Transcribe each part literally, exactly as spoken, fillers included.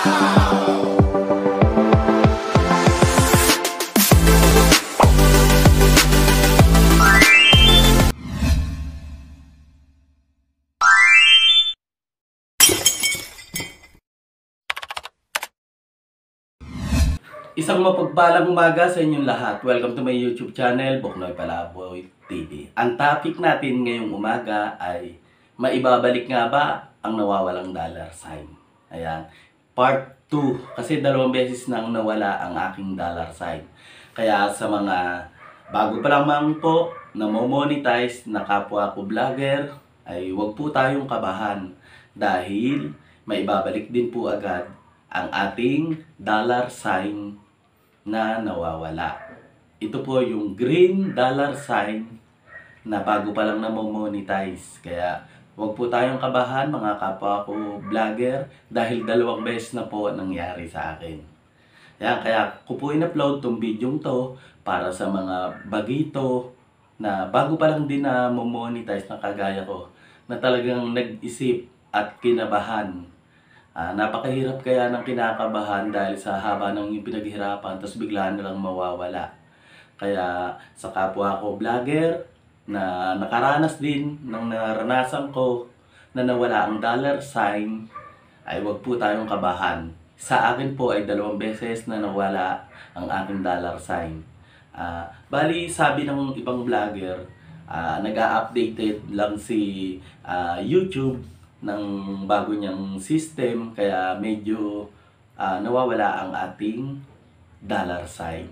Isang mapagpalang umaga sa inyong lahat. Welcome to my YouTube channel, Boknoy Palaboy T V. Ang topic natin ngayong umaga ay maibabalik nga ba ang nawawalang dollar sign? Ayan, part two. Kasi dalawang beses nang nawala ang aking dollar sign. Kaya sa mga bago pa lamang po na mo-monetize na kapwa ko vlogger, ay huwag po tayong kabahan dahil maibabalik din po agad ang ating dollar sign na nawawala. Ito po yung green dollar sign na bago pa lang na-monetize. Kaya huwag po tayong kabahan mga kapwa ko vlogger dahil dalawang beses na po nangyari sa akin. Yan, kaya ko po in-upload tong video to para sa mga bagito na bago pa lang din na monetize na kagaya ko na talagang nag-isip at kinabahan. Uh, napakahirap kaya ng kinakabahan dahil sa haba ng yung pinaghirapan tapos biglaan na lang mawawala. Kaya sa kapwa ko vlogger na nakaranas din ng naranasan ko na nawala ang dollar sign, ay wag po tayong kabahan. Sa akin po ay dalawang beses na nawala ang aking dollar sign. Uh, bali sabi ng ibang vlogger, uh, nag-a-updated lang si uh, YouTube ng bago niyang system, kaya medyo uh, nawawala ang ating dollar sign.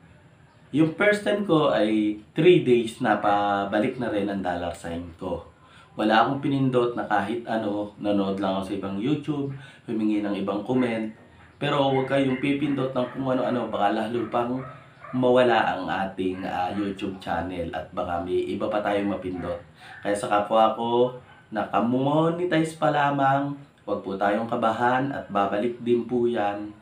Yung first time ko ay three days na pabalik na rin ang dollar sign ko. Wala akong pinindot na kahit ano, nanood lang ako sa ibang YouTube, humingi ng ibang comment. Pero huwag kayong pipindot ng kung ano-ano, baka lalo pang mawala ang ating uh, YouTube channel at baka may iba pa tayong mapindot. Kaya sa kapwa ko, nakamonetize pa lamang, huwag po tayong kabahan at babalik din po yan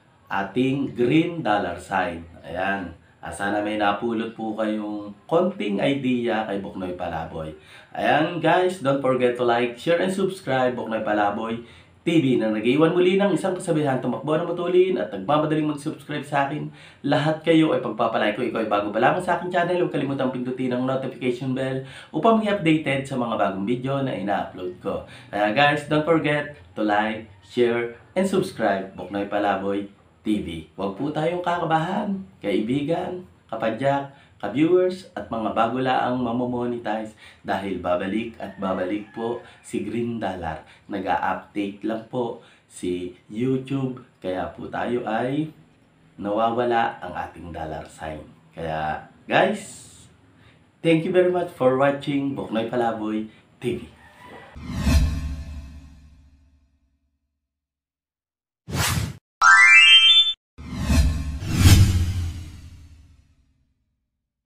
ating green dollar sign. Ayan, sana may napulot po kayong konting idea kay Boknoy Palaboy. Ayan guys, don't forget to like, share, and subscribe Boknoy Palaboy T V na nag-iwan muli ng isang kasabihan, tumakbo na matulin at nagmamadaling mag-subscribe sa akin. Lahat kayo ay pagpapalay ko, ikaw ay bago pa lamang sa aking channel, huwag kalimutang pindutin ang notification bell upang mag-updated sa mga bagong video na ina-upload ko. Kaya guys, don't forget to like, share, and subscribe Boknoy Palaboy T V. Huwag po tayong kakabahan, kaibigan, kapadyak, ka-viewers at mga bago laang mamomonetize dahil babalik at babalik po si Green Dollar. Nag-a-update lang po si YouTube, kaya po tayo ay nawawala ang ating dollar sign. Kaya guys, thank you very much for watching Boknoy Palaboy T V.